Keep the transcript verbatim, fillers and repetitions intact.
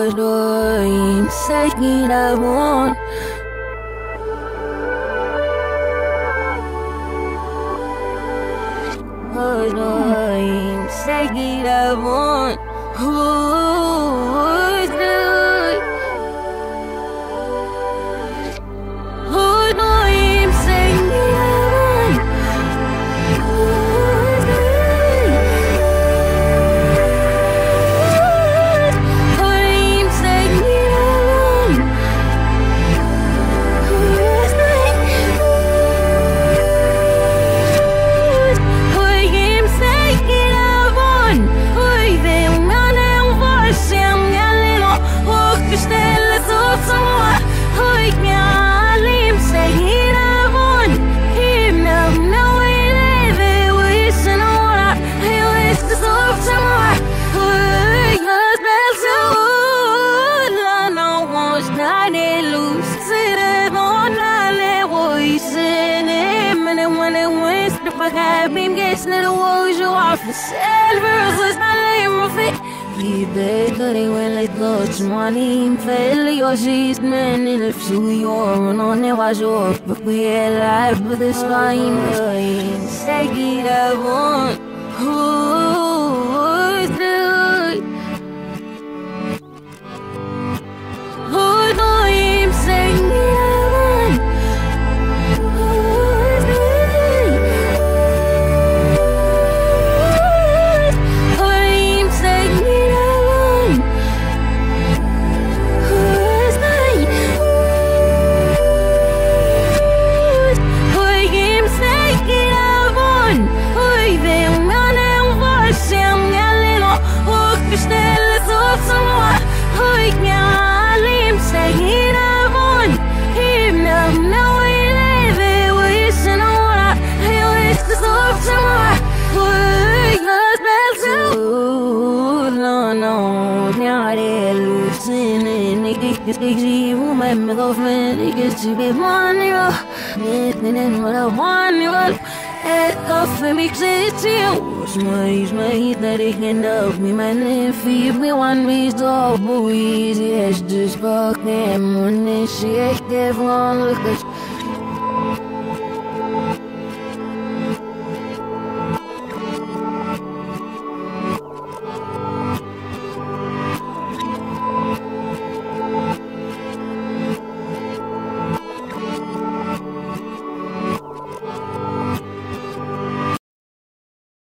doing, saying I want. Hold on, saying I want. Who's good? Hold on, saying I want. Who's good? Hold on, saying I want. Who's good? Been guessing the walls you are for sale versus my name of it. Vi better when I touch money fell your she's man in the few you're on never sure but we alive with this fine say it I want who's good who's going saying it I want who's good who's saying it I want who's mine who's who's him saying it I want who's them man and wash him yelling who's beställer så som var who's him saying it I want him now now we live wishing on I wish to stop somewhere who's bell so no no now they losing and it gets easy woman me go friend it gets to be money and then what I want you at coffee mix it you smash my that it can help me man if you me one me so easy as just fuck them when they shake everyone look at